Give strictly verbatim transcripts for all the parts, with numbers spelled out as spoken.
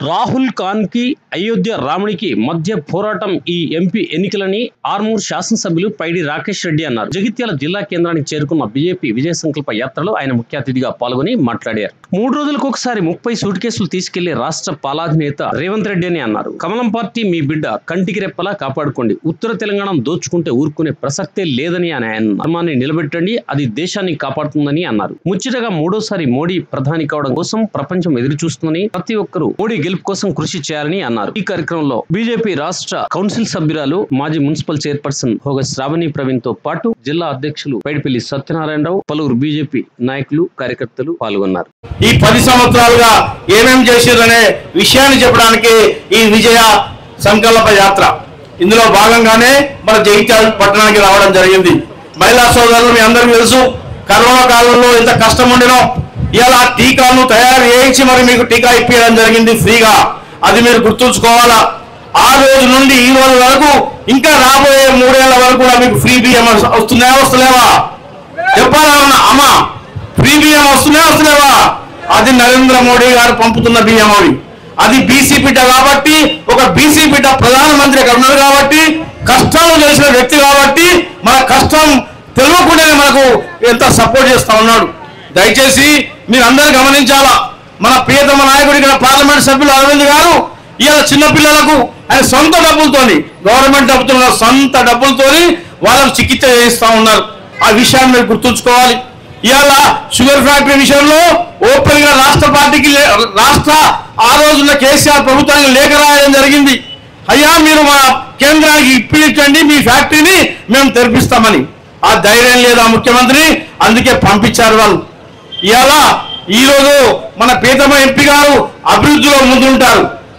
రాహుల్ ఖాన్ కి అయోధ్య రాముడికి మధ్య పోరాటం ఈ ఎంపీ ఎన్నికలని ఆర్మూర్ శాసనసభ్యులు పైడి రాకేష్ రెడ్డి అన్నారు. జగిత్యాల జిల్లా కేంద్రానికి చేరుకున్న బీజేపీ విజయ సంకల్ప యాత్రలో ఆయన ముఖ్య అతిథిగా పాల్గొని మాట్లాడారు. మూడు రోజులకు ఒకసారి ముప్పై సూట్ కేసులు తీసుకెళ్లే రాష్ట్ర పాలాధినేత రేవంత్ రెడ్డి అని అన్నారు. కమలం పార్టీ మీ బిడ్డ కంటికి రెప్పలా కాపాడుకోండి, ఉత్తర తెలంగాణ దోచుకుంటే ఊరుకునే ప్రసక్తే లేదని ఆయన ధర్మాన్ని నిలబెట్టండి, అది దేశాన్ని కాపాడుతుందని అన్నారు. ముచ్చటగా మూడోసారి మోడీ ప్రధాని కావడం కోసం ప్రపంచం ఎదురు చూస్తుందని, ప్రతి ఒక్కరూ మోడీ గెలుపు కోసం కృషి చేయాలని అన్నారు. ఈ కార్యక్రమంలో బీజేపీ రాష్ట్ర కౌన్సిల్ సభ్యురాలు మాజీ మున్సిపల్ చైర్పర్సన్ హోగ శ్రావణి ప్రవీణ్ తో పాటు జిల్లా అధ్యక్షులు పైడిపల్లి సత్యనారాయణరావు, పలువురు బీజేపీ నాయకులు కార్యకర్తలు పాల్గొన్నారు. ఈ పది సంవత్సరాలుగా ఏమేం చేశారనే విషయాన్ని చెప్పడానికి ఈ విజయ సంకల్ప యాత్ర, ఇందులో భాగంగానే మన జగిత్యాల పట్టణానికి రావడం జరిగింది. మహిళా సోదరులు మీ అందరికీ తెలుసు, కరోనా కాలంలో ఎంత కష్టం ఉండినో ఇలా టీకాను తయారు చేయించి మరి మీకు టీకా ఇప్పించడం జరిగింది ఫ్రీగా. అది మీరు గుర్తుంచుకోవాలా. ఆ రోజు నుండి ఈ రోజు వరకు ఇంకా రాబోయే మూడేళ్ల వరకు కూడా మీకు ఫ్రీ బియ్యం వస్తున్నాయా వస్తలేవా చెప్పాలన్నా అమ్మా? ఫ్రీ బియ్యం వస్తున్నాయా వస్తలేవా? అది నరేంద్ర మోడీ గారు పంపుతున్న బియ్యం. అవి అది బీసీ బిడ్డ కాబట్టి, ఒక బీసీ బిడ్డ ప్రధానమంత్రి ఉన్నారు కాబట్టి, కష్టాలు తెలిసిన వ్యక్తి కాబట్టి, మన కష్టం తెలియకుండానే మనకు ఎంత సపోర్ట్ చేస్తా ఉన్నాడు. దయచేసి మీరు అందరూ గమనించాలా. మన ప్రియతమ నాయకుడు ఇక్కడ పార్లమెంట్ సభ్యులు అరవింద్ గారు ఇవాళ చిన్నపిల్లలకు ఆయన సొంత డబ్బులతోని, గవర్నమెంట్ డబ్బుతో సొంత డబ్బులతోని వాళ్ళకు చికిత్స చేయిస్తా ఉన్నారు. ఆ విషయాన్ని మీరు గుర్తుంచుకోవాలి. ఇవాళ షుగర్ ఫ్యాక్టరీ విషయంలో ఓపెన్ గా రాష్ట్ర పార్టీకి రాష్ట్ర ఆ రోజున్న కేసీఆర్ ప్రభుత్వానికి లేఖ రాయడం జరిగింది. అయ్యా మీరు మా కేంద్రానికి ఇప్పించండి, మీ ఫ్యాక్టరీని మేము తెరిపిస్తామని. ఆ ధైర్యం లేదా ముఖ్యమంత్రి, అందుకే పంపించారు వాళ్ళు. ఇవాళ ఈరోజు మన ప్రియతమ ఎంపీ గారు అభివృద్ధిలో ముందుంటారు.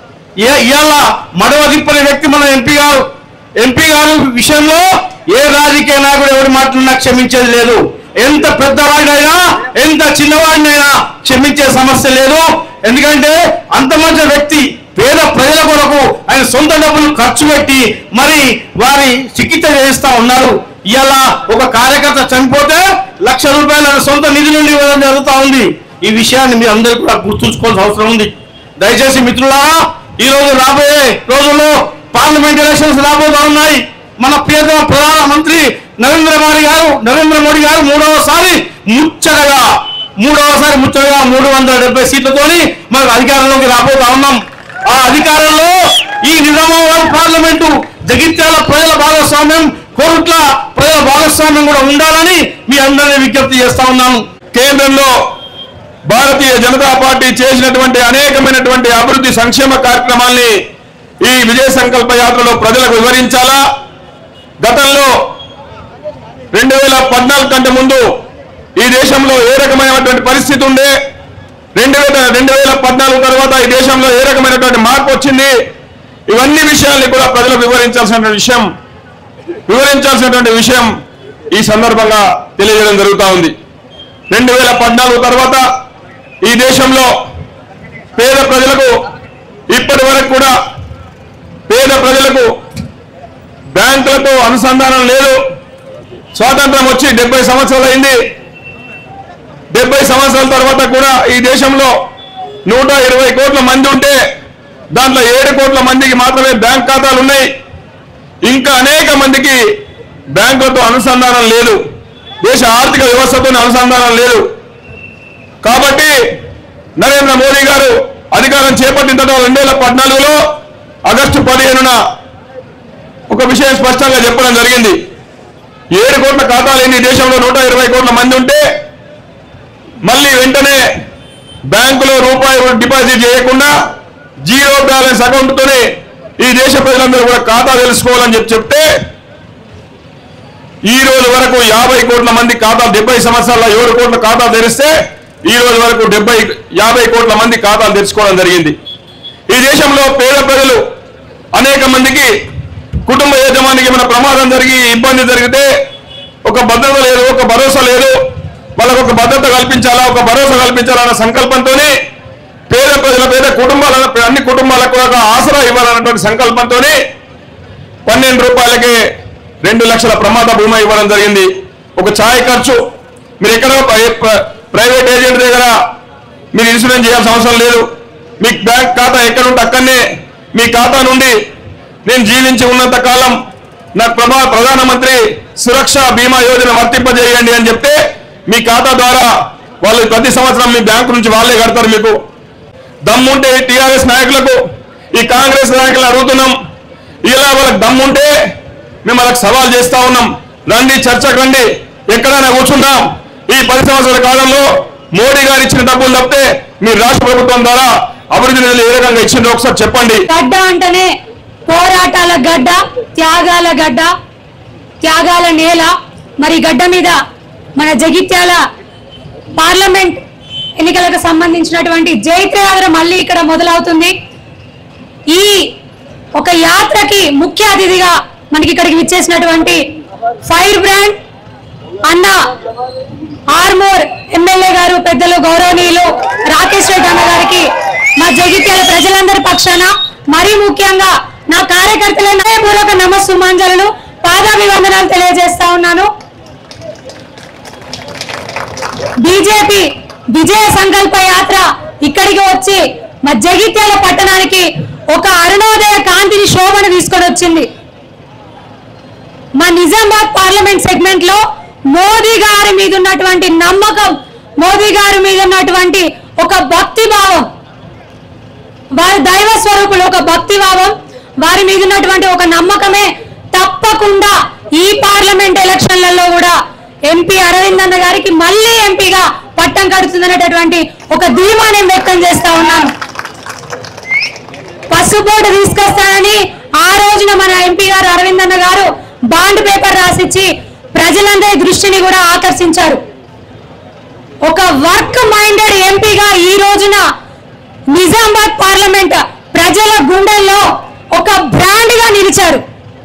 ఇవాళ మడవ తిప్పని వ్యక్తి మన ఎంపీ గారు. ఎంపీ గారు విషయంలో ఏ రాజకీయ నాయకుడు ఎవరి మాటలన్నా క్షమించేది లేదు. ఎంత పెద్దవాడినైనా ఎంత చిన్నవాడినైనా క్షమించే సమస్య లేదు. ఎందుకంటే అంత మంచి వ్యక్తి పేద ప్రజల కొరకు ఆయన సొంత డబ్బులు ఖర్చు పెట్టి మరి వారి చికిత్స చేయిస్తా ఉన్నారు. ఇలా ఒక కార్యకర్త చనిపోతే లక్ష రూపాయల సొంత నిధి నుండి ఇవ్వడం జరుగుతూ ఉంది. ఈ విషయాన్ని మీరు అందరూ కూడా గుర్తుంచుకోవాల్సిన అవసరం ఉంది. దయచేసి మిత్రులారా, ఈ రోజు రాబోయే రోజుల్లో పార్లమెంట్ ఎలక్షన్స్ రాబోతా ఉన్నాయి. మన ప్రియతమ ప్రధానమంత్రి నరేంద్ర మోడీ గారు నరేంద్ర మోడీ గారు మూడవసారి ముచ్చటగా మూడవసారి ముచ్చటగా మూడు వందల డెబ్బై సీట్లతోని మనకు అధికారంలోకి రాబోతా ఉన్నాం. ఆ అధికారంలో ఈ నిజామాబాద్ పార్లమెంటు జగిత్యాల ప్రజల భాగస్వామ్యం, కోరుట్ల ప్రజల భాగస్వామ్యం కూడా ఉండాలని మీ అందరినీ విజ్ఞప్తి చేస్తా ఉన్నాను. కేంద్రంలో భారతీయ జనతా పార్టీ చేసినటువంటి అనేకమైనటువంటి అభివృద్ధి సంక్షేమ కార్యక్రమాల్ని ఈ విజయ సంకల్ప యాత్రలో ప్రజలకు వివరించాలా. గతంలో రెండు వేల పద్నాలుగు కంటే ముందు ఈ దేశంలో ఏ రకమైనటువంటి పరిస్థితి ఉండే, రెండు వేల రెండు వేల పద్నాలుగు తర్వాత ఈ దేశంలో ఏ రకమైనటువంటి మార్పు వచ్చింది, ఇవన్నీ విషయాల్ని కూడా ప్రజలకు వివరించాల్సిన విషయం వివరించాల్సినటువంటి విషయం ఈ సందర్భంగా తెలియజేయడం జరుగుతూ ఉంది. రెండు వేల పద్నాలుగు తర్వాత ఈ దేశంలో పేద ప్రజలకు ఇప్పటి వరకు కూడా పేద ప్రజలకు బ్యాంకులతో అనుసంధానం లేదు. స్వాతంత్రం వచ్చి డెబ్బై సంవత్సరాలు అయింది. డెబ్బై సంవత్సరాల తర్వాత కూడా ఈ దేశంలో నూట ఇరవై కోట్ల మంది ఉంటే దాంట్లో ఏడు కోట్ల మందికి మాత్రమే బ్యాంక్ ఖాతాలు ఉన్నాయి. ఇంకా అనేక మందికి బ్యాంకులతో అనుసంధానం లేదు, దేశ ఆర్థిక వ్యవస్థతో అనుసంధానం లేదు. కాబట్టి నరేంద్ర మోడీ గారు అధికారం చేపట్టిన తర్వాత రెండు వేల పద్నాలుగులో ఆగస్టు పదిహేనున ఒక విషయం స్పష్టంగా చెప్పడం జరిగింది. ఏడు కోట్ల ఖాతాలు ఎన్ని దేశంలో నూట ఇరవై కోట్ల మంది ఉంటే మళ్ళీ వెంటనే బ్యాంకులో రూపాయి డిపాజిట్ చేయకుండా జీరో బ్యాలెన్స్ అకౌంట్తోనే ఈ దేశ ప్రజలందరూ కూడా ఖాతా తెలుసుకోవాలని చెప్పి చెప్తే ఈ రోజు వరకు యాభై కోట్ల మంది ఖాతాలు, డెబ్బై సంవత్సరాల ఏడు కోట్ల ఖాతాలు తెరిస్తే ఈ రోజు వరకు డెబ్బై యాభై కోట్ల మంది ఖాతాలు తెరుచుకోవడం జరిగింది. ఈ దేశంలో పేద ప్రజలు అనేక మందికి కుటుంబ యజమానికి ఏమైనా ప్రమాదం జరిగి ఇబ్బంది జరిగితే ఒక భద్రత లేదు, ఒక భరోసా లేదు. వాళ్ళకు ఒక భద్రత కల్పించాలా, ఒక భరోసా కల్పించాలన్న సంకల్పంతోనే పేద ప్రజల పేద కుటుంబాలను అన్ని కుటుంబాలకు కూడా ఆసరా ఇవ్వాలన్నటువంటి సంకల్పంతోనే పన్నెండు రూపాయలకే రెండు లక్షల ప్రమాద బీమా ఇవ్వడం జరిగింది. ఒక ఛాయ్ ఖర్చు మీరు ఎక్కడో ప్రైవేట్ ఏజెంట్ దగ్గర మీరు ఇన్సూరెన్స్ చేయాల్సిన అవసరం లేదు. మీ బ్యాంక్ ఖాతా ఎక్కడుంటే అక్కడనే మీ ఖాతా నుండి నేను జీవించి ఉన్నంత కాలం నాకు ప్రభా ప్రధానమంత్రి సురక్ష బీమా యోజన వర్తింపజేయండి అని చెప్తే మీ ఖాతా ద్వారా వాళ్ళు ప్రతి సంవత్సరం మీ బ్యాంకు నుంచి వాళ్ళే కడతారు. మీకు దమ్ముంటే టీఆర్ఎస్ నాయకులకు ఈ కాంగ్రెస్ నాయకులు అడుగుతున్నాం, ఇలా వాళ్ళకి దమ్ముంటే మేము వాళ్ళకి సవాల్ చేస్తా ఉన్నాం, రండి చర్చకు రండి, ఎక్కడైనా కూర్చుంటాం. ఈ పది సంవత్సరాల కాలంలో మోడీ గారు ఇచ్చిన డబ్బులు తప్పితే మీ రాష్ట్ర ప్రభుత్వం ద్వారా అభివృద్ధి నిధులు ఏ రకంగా ఇచ్చిందో ఒకసారి చెప్పండి. గడ్డ అంటేనే పోరాటాల గడ్డ, త్యాగాల గడ్డ, త్యాగాల నేల. మరి గడ్డ మీద మన జగిత్యాల పార్లమెంట్ ఎన్నికలకు సంబంధించినటువంటి జైత్రయాత్ర మళ్ళీ ఇక్కడ మొదలవుతుంది. ఈ ఒక యాత్రకి ముఖ్య అతిథిగా మనకి ఇక్కడికి విచ్చేసినటువంటి ఫైర్ బ్రాండ్ అన్న ఆర్మూర్ ఎమ్మెల్యే గారు, పెద్దలు గౌరవనీయులు రాకేష్ రెడ్డి అన్న గారికి మా జగిత్యాల ప్రజలందరి పక్షాన మరీ ముఖ్యంగా నా కార్యకర్తల హృదయపూర్వక నమస్సుమాంజలు, పాదాభివందనాలు తెలియజేస్తా ఉన్నాను. బీజేపీ విజయ సంకల్ప యాత్ర ఇక్కడికి వచ్చి మా జగిత్యాల పట్టణానికి ఒక అరుణోదయ కాంతిని శోభను తీసుకొని వచ్చింది. మా నిజామాబాద్ పార్లమెంట్ సెగ్మెంట్ లో మోదీ గారి మీద ఉన్నటువంటి నమ్మకం, మోదీ గారి మీద ఉన్నటువంటి ఒక భక్తి భావం, వారి దైవ స్వరూపులు, ఒక భక్తి భావం, వారి మీద ఉన్నటువంటి ఒక నమ్మకమే తప్పకుండా ఈ పార్లమెంట్ ఎలక్షన్లలో కూడా ఎంపీ అరవింద్ అన్న గారికి మళ్ళీ ఎంపీగా పట్టం కడుతుందనేటటువంటి ఒక ధీమా నేను వ్యక్తం చేస్తా ఉన్నాను. పసుపోటు తీసుకొస్తానని ఆ రోజున మన ఎంపీ గారు అరవింద్ అన్న గారు బాండ్ పేపర్ రాసిచ్చి ప్రజలందరి దృష్టిని కూడా ఆకర్షించారు. ఒక వర్క్ మైండెడ్ ఎంపీగా ఈ రోజున నిజామాబాద్ పార్లమెంట్ ప్రజల గుండెల్లో ఒక బ్రాండ్ గా నిలిచారు.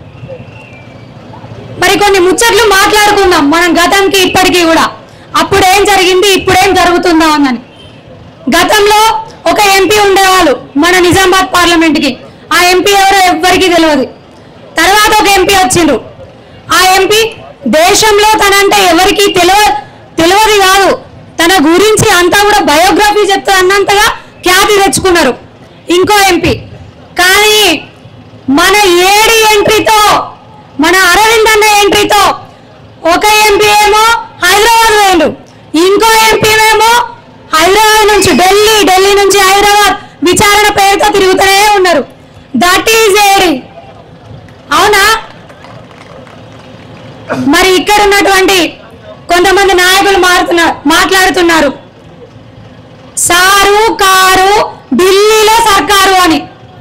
మరి కొన్ని ముచ్చట్లు మాట్లాడుకుందాం మనం గతంకి ఇప్పటికీ కూడా. అప్పుడు ఏం జరిగింది, ఇప్పుడేం జరుగుతుందా అని. గతంలో ఒక ఎంపీ ఉండేవాళ్ళు మన నిజామాబాద్ పార్లమెంట్ కి. ఆ ఎంపీ ఎవరో ఎవ్వరికి తెలియదు. తర్వాత ఒక ఎంపీ వచ్చిండ్రు. ఆ ఎంపీ దేశంలో తనంటే ఎవరికి తెలియ తెలియదు కాదు, తన గురించి అంతా కూడా బయోగ్రఫీ చెప్తా అన్నంతగా ఖ్యాతి తెచ్చుకున్నారు ఇంకో ఎంపీ. కానీ మన ఏడి ఎంట్రీతో, మన అరవింద్ అన్న ఎంట్రీతో ఒక ఎంపీ ఏమో హైదరాబాద్ పోయిండు, ఇంకో ఎంపీ ఏమో హైదరాబాద్ నుంచి ఢిల్లీ, ఢిల్లీ నుంచి హైదరాబాద్ విచారణ పేరుతో తిరుగుతూనే ఉన్నారు. That is ED. అవునా? మరి ఇక్కడ ఉన్నటువంటి కొంతమంది నాయకులు మారుతున్నారు మాట్లాడుతున్నారు సారు కారు ఢిల్లీలో సర్కారు అని.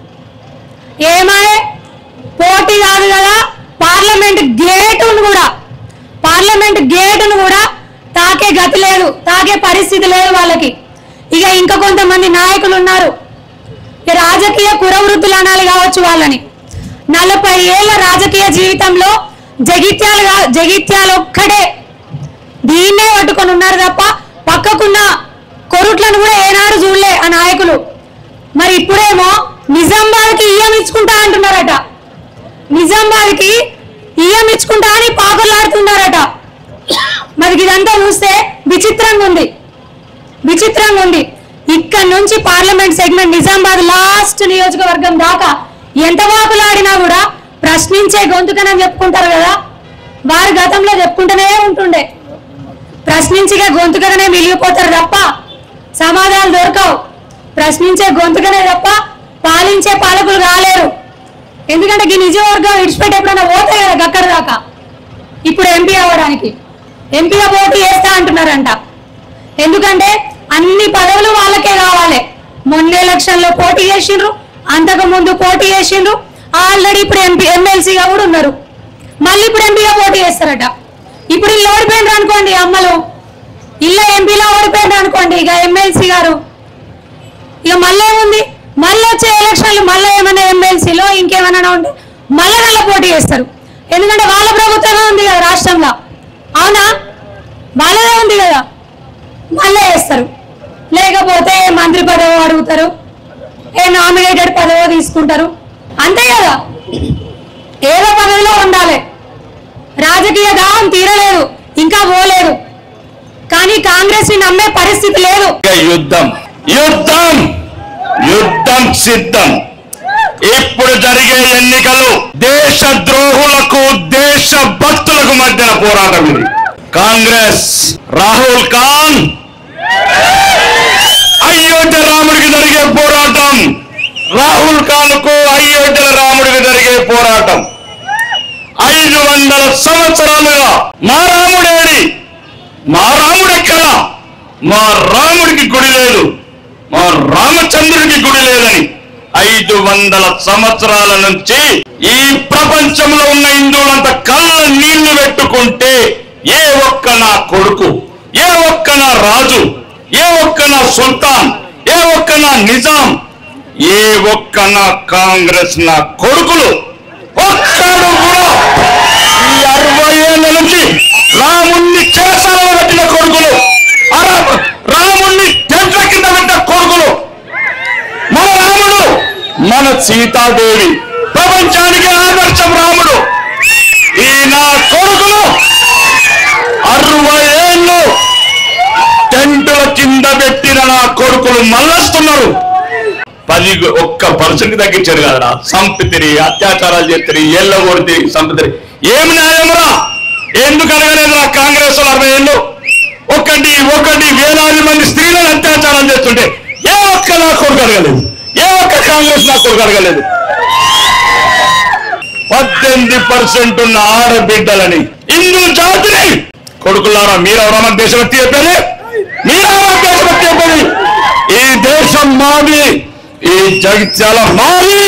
ఏమాయే పోటీ కాదు కదా, పార్లమెంట్ గేటును కూడా పార్లమెంట్ గేటును కూడా తాకే గతి లేదు, తాకే పరిస్థితి లేదు వాళ్ళకి. ఇక ఇంకా కొంతమంది నాయకులు ఉన్నారు, రాజకీయ కురవృత్తులు అనాలి కావచ్చు వాళ్ళని. నలభై ఏళ్ల రాజకీయ జీవితంలో జగిత్యాల జగిత్యాల ఒక్కడే దీన్నే పట్టుకొని ఉన్నారు తప్ప పక్కకున్న కొరుట్లను కూడా ఏనాడు చూడలే ఆ నాయకులు. మరి ఇప్పుడేమో నిజామాబాద్కి ఇయ్యం ఇచ్చుకుంటా అంటున్నారట, నిజామాబాద్కి ఇయ్యం ఇచ్చుకుంటా అని పాకులాడుతున్నారట. మరి ఇదంతా చూస్తే విచిత్రంగా ఉంది, విచిత్రంగా ఉంది. ఇక్కడ నుంచి పార్లమెంట్ సెగ్మెంట్ నిజామాబాద్ లాస్ట్ నియోజకవర్గం దాకా ఎంత వాకులాడినా కూడా ప్రశ్నించే గొంతుకనని చెప్పుకుంటారు కదా, వారు గతంలో చెప్పుకుంటూనే ఉంటుండే. ప్రశ్నించగా గొంతుకనే మిగిలిపోతారు తప్ప సమాధానాలు దొరకవు. ప్రశ్నించే గొంతుకనే తప్ప పాలించే పాలకులు కాలేరు. ఎందుకంటే ఈ నిజవర్గం విడిచిపెట్టి ఎప్పుడైనా పోతాయి కదా అక్కడ దాకా. ఇప్పుడు ఎంపీ అవ్వడానికి ఎంపీగా పోటీ చేస్తా అంటున్నారంట. ఎందుకంటే అన్ని పదవులు వాళ్ళకే కావాలి. మొన్న ఎలక్షన్ లో పోటీ చేసిండ్రు, అంతకు ముందు పోటీ చేసిండ్రు, ఆల్రెడీ ఇప్పుడు ఎంపీ ఎమ్మెల్సీగా కూడా ఉన్నారు. మళ్ళీ ఇప్పుడు ఎంపీగా పోటీ చేస్తారట. ఇప్పుడు ఇల్లు ఓడిపోయినారు అనుకోండి, అమ్మలు ఇల్లు ఎంపీలో ఓడిపోయినారు అనుకోండి, ఇక ఎమ్మెల్సీ గారు ఇక మళ్ళీ ఏముంది, మళ్ళీ వచ్చే ఎలక్షన్లు మళ్ళీ ఏమైనా ఎమ్మెల్సీలో ఇంకేమైనా ఉంటే మళ్ళీ మళ్ళీ పోటీ చేస్తారు. ఎందుకంటే వాళ్ళ ప్రభుత్వమే ఉంది కదా రాష్ట్రంలో. అవునా? వాళ్ళదే ఉంది కదా, మళ్ళీ వేస్తారు. లేకపోతే మంత్రి పదవి అడుగుతారు, ఏ నామినేటెడ్ పదవి తీసుకుంటారు, అంతే కదా. ఏదో పదవిలో ఉండాలి. రాజకీయ దాహం తీరలేదు, ఇంకా పోలేదు. కానీ కాంగ్రెస్ ని నమ్మే పరిస్థితి లేదు. యుద్ధం యుద్ధం యుద్ధం సిద్ధం. ఇప్పుడు జరిగే ఎన్నికలు దేశ ద్రోహులకు దేశ భక్తులకు మధ్యన పోరాటం ఇది. కాంగ్రెస్ రాహుల్ ఖాన్ అయోధ్య రాముడికి జరిగే పోరాటం, రాహుల్ ఖాన్ కు అయోధ్య రాముడికి జరిగే పోరాటం. ఐదు వందల సంవత్సరాలుగా మా రాముడేడి, మా రాముడు ఎక్కడ, మా రాముడికి గుడి లేదు, మా రామచంద్రుడికి గుడి లేదని ఐదు వందల సంవత్సరాల నుంచి ఈ ప్రపంచంలో ఉన్న హిందువులంతా కళ్ళ నీళ్లు పెట్టుకుంటే ఏ ఒక్క నా కొడుకు, ఏ ఒక్క నా రాజు, ఏ ఒక్క నా సుల్తాన్, ఏ ఒక్క నా నిజాం, ఏ ఒక్క నా కాంగ్రెస్ నా కొడుకులు ఒక్కడు కూడా ఈ అరవై ఏళ్ళ నుంచి రాముణ్ణి చేసాలో పెట్టిన కొడుకులు, రాముణ్ణి టెంట్ల కింద పెట్టిన కొడుకులు, మన రాముడు మన సీతాదేవి ప్రపంచానికి ఆదర్శం రాముడు. ఈ నా కొడుకులు అరవై ఏళ్ళు టెంటుల కింద పెట్టిన నా కొడుకులు మళ్ళొస్తున్నారు. పది ఒక్క పర్సెంట్ తగ్గించారు కదా, సంపితిరి, అత్యాచారాలు చేస్తారు, ఏళ్ళ కొడితే సంపితిరి. ఏమి న్యాయమురా? ఎందుకు అడగలేదు నా కాంగ్రెస్ అరవై ఏళ్ళు? ఒకటి ఒకటి వేలాది మంది స్త్రీలను అత్యాచారం చేస్తుంటే ఏ ఒక్క నా కొడుకు అడగలేదు, ఏ ఒక్క కాంగ్రెస్ నా కొడుకు అడగలేదు. పద్దెనిమిది పర్సెంట్ ఉన్న ఆడబిడ్డలని హిందూ జాతిని కొడుకులారా మీరెవరన్నా దేశభక్తి చెప్పేది? మీరెవరన్నా దేశభక్తి చెప్పేది? ఈ దేశం మాది, ఈ జగిత్యాల మాది,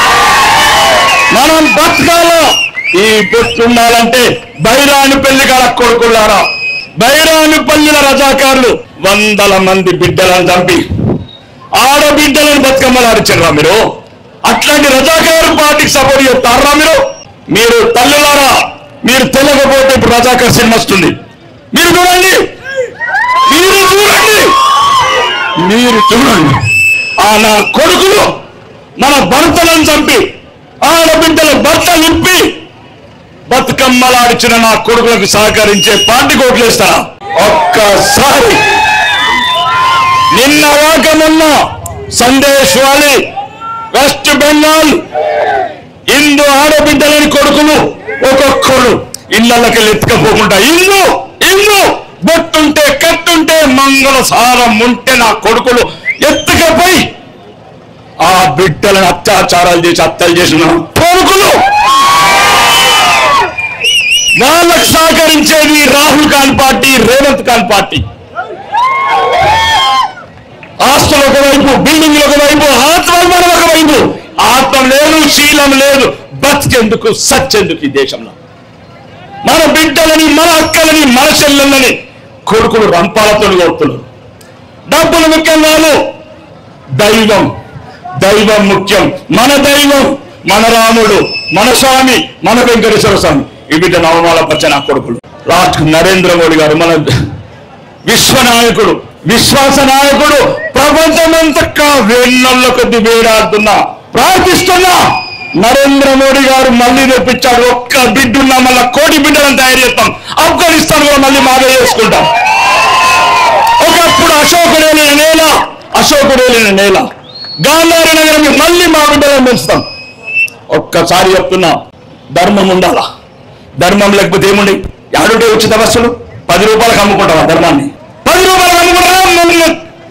మనం బతకాలా. ఈ బొట్టుండాలంటే బైరాని పెళ్లి కాల కొడుకులారా, బైరాని పల్లిల రజాకారులు వందల మంది బిడ్డలను చంపి ఆడబిడ్డలను బతుకమ్మలాడిచారా మీరు? అట్లాంటి రజాకారు పార్టీకి సపోర్ట్ చేస్తారా మీరు? మీరు తల్లులారా, మీరు తెలియకపోతే ఇప్పుడు రజాకార్ సినిమా వస్తుంది, మీరు చూడండి, మీరు చూడండి, మీరు చూడండి. ఆ నా కొడుకులు మన భర్తలను చంపి ఆడబిడ్డల భర్త నింపి బతుకమ్మలాడిచిన నా కొడుకులకు సహకరించే పార్టీ కోట్లేస్తారా? ఒక్కసారి నిన్న వాకమున్న సందేశ్ వాలి వెస్ట్ బెంగాల్ హిందూ ఆడబిడ్డలని కొడుకులు ఒక్కొక్కడు ఇళ్లకి ఎత్తుకపోకుండా ఇల్లు ఇల్లు బొట్టుంటే కట్టుంటే మంగళ సారం ఉంటే నా కొడుకులు ఎత్తుకపోయి ఆ బిడ్డలను అత్యాచారాలు చేసి హత్యలు చేసిన కొడుకులు వాళ్ళకు సహకరించేది రాహుల్ ఖాన్ పార్టీ, రేవంత్ ఖాన్ పార్టీ. ఆస్తులు ఒకవైపు, బిల్డింగ్లు ఒకవైపు, ఆత్మాభిమానం ఒకవైపు. ఆత్మ లేదు, శీలం లేదు, బతికెందుకు, సచ్చెందుకు ఈ దేశంలో? మన బిడ్డలని, మన అక్కలని, మన చెల్లెళ్ళని కొడుకులు రంపాలతో కొడుతున్నారు. డబ్బులు ముఖ్యం కాదు, దైవం దైవం ముఖ్యం. మన దైవం మన రాముడు, మన స్వామి, మన వెంకటేశ్వర స్వామి. ఈ బిడ్డ నవమాల పచ్చ నా కొడుకులు. లాస్ట్ నరేంద్ర మోడీ గారు మన విశ్వనాయకుడు, విశ్వాస నాయకుడు, ప్రపంచమంతకా వేళ్ళ కొద్ది వేడాడుతున్నా ప్రార్థిస్తున్నా నరేంద్ర మోడీ గారు మళ్ళీ తెప్పించాడు. ఒక్క బిడ్డున్నా మళ్ళా కోటి బిడ్డలను తయారు చేస్తాం. ఆఫ్ఘనిస్తాన్ కూడా మళ్ళీ మాదే చేసుకుంటాం. ఒకప్పుడు అశోకుడేలిన నేల, అశోకుడేలిన నేల గాంధారి నగరం మళ్ళీ మా బిడ్డలను పెంచుతాం. ఒక్కసారి చెప్తున్నా, ధర్మం ఉండాలా. ధర్మం లేకపోతే ఏముండి? ఆడుంటే ఉచిత బస్సులు పది రూపాయలకు అమ్ముకుంటావా? ధర్మాన్ని పది రూపాయలకు అమ్ముకుంటావా?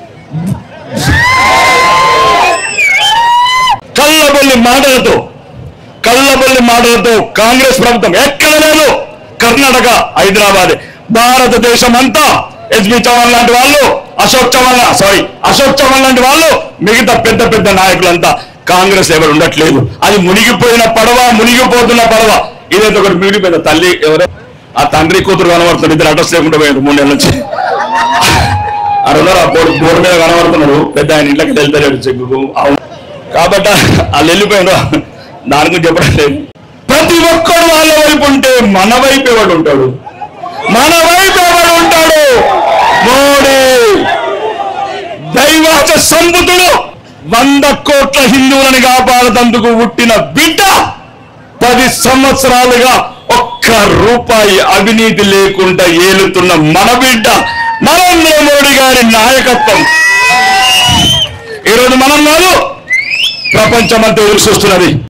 కళ్ళబొల్లి మాటలతో కళ్ళబొల్లి మాటలతో కాంగ్రెస్ ప్రభుత్వం ఎక్కడ లేదు. కర్ణాటక, హైదరాబాద్, భారతదేశం అంతా ఎస్బి చౌహాన్ లాంటి వాళ్ళు, అశోక్ చౌహాన్ సారీ అశోక్ చౌహాన్ లాంటి వాళ్ళు, మిగతా పెద్ద పెద్ద నాయకులంతా కాంగ్రెస్ ఎవరు ఉండట్లేదు. అది మునిగిపోయిన పడవ, మునిగిపోతున్న పడవ. ఇదైతే ఒకటి మిగిలిపోయిన తల్లి ఎవరే ఆ తండ్రి కూతురు కనబడుతుంది. ఇద్దరు అడ్రస్ లేకుండా పోయారు మూడు నెలల నుంచి. అరున్నారు ఆ బోర్డు బోర్డు మీద కనబడుతున్నారు. పెద్ద ఆయన ఇంట్లోకి వెళ్తారు చెక్కుకు. కాబట్టి వాళ్ళు వెళ్ళిపోయినారు, దాని గురించి చెప్పడం లేదు. ప్రతి ఒక్కడు వాళ్ళ వైపు ఉంటే మన వైపు ఎవడు ఉంటాడు? మన వైపు ఎవడు ఉంటాడు? మోడీ దైవాచ సంబుతుడు, వంద కోట్ల హిందువులను కాపాడతందుకు పుట్టిన బిడ్డ. పది సంవత్సరాలుగా ఒక్క రూపాయి అవినీతి లేకుండా ఏలుతున్న మన బిడ్డ నరేంద్ర మోడీ గారి నాయకత్వం. ఈరోజు మనం కాదు, ప్రపంచమంతా ఎదురు చూస్తున్నది.